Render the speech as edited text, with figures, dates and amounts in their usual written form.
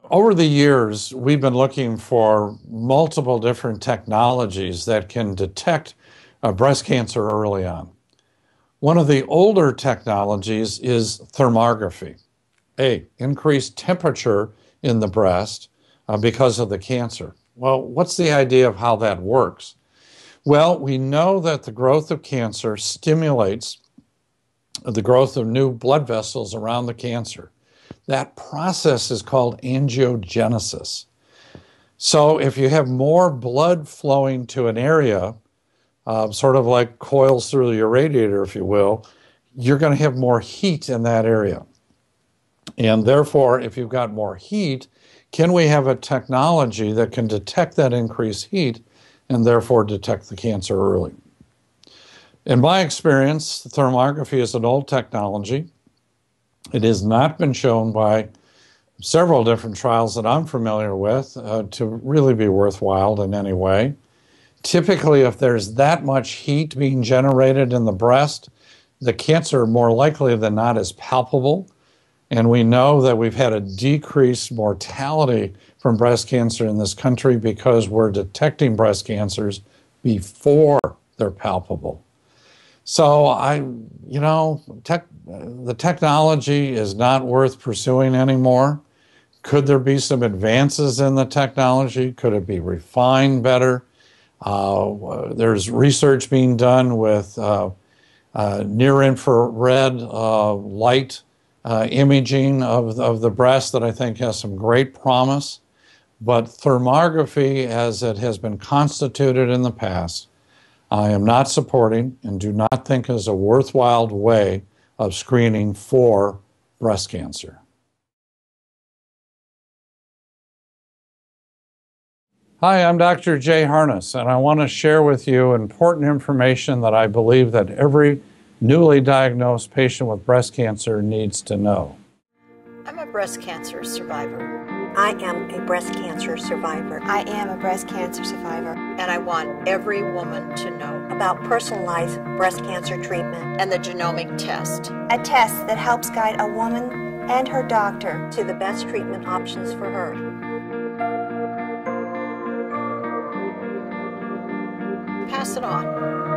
Over the years, we've been looking for multiple different technologies that can detect breast cancer early on. One of the older technologies is thermography. Increased temperature in the breast because of the cancer. Well, what's the idea of how that works? Well, we know that the growth of cancer stimulates the growth of new blood vessels around the cancer. That process is called angiogenesis. So if you have more blood flowing to an area, sort of like coils through your radiator, if you will, you're going to have more heat in that area. And therefore, if you've got more heat, can we have a technology that can detect that increased heat and therefore detect the cancer early? In my experience, thermography is an old technology. It has not been shown by several different trials that I'm familiar with to really be worthwhile in any way. Typically, if there's that much heat being generated in the breast, the cancer more likely than not is palpable. And we know that we've had a decreased mortality from breast cancer in this country because we're detecting breast cancers before they're palpable. So the technology is not worth pursuing anymore. Could there be some advances in the technology? Could it be refined better? There's research being done with near-infrared light imaging of the breast that I think has some great promise. But thermography, as it has been constituted in the past, I am not supporting and do not think is a worthwhile way of screening for breast cancer. Hi, I'm Dr. Jay Harness, and I want to share with you important information that I believe that every newly diagnosed patient with breast cancer needs to know. I'm a breast cancer survivor. I am a breast cancer survivor. I am a breast cancer survivor. And I want every woman to know about personalized breast cancer treatment and the genomic test. A test that helps guide a woman and her doctor to the best treatment options for her. Pass it on.